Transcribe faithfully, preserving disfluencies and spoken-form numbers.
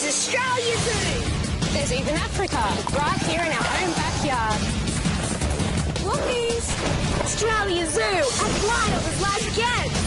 Australia Zoo! There's even Africa, right here in our own backyard. Lookies! Australia Zoo! A flyover's live again!